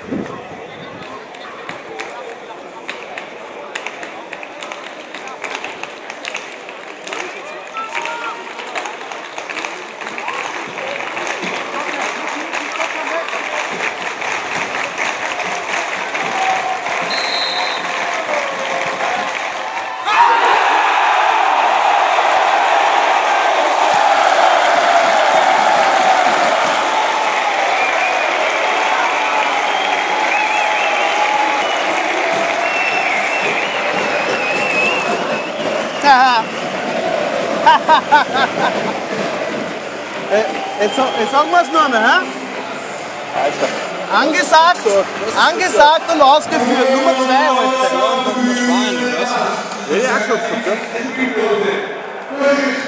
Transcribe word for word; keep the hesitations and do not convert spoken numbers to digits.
Jetzt, jetzt sagen wir es nur mehr, hä? Angesagt, angesagt und ausgeführt. Nummer zwei heute. Ja, ja, auch schon,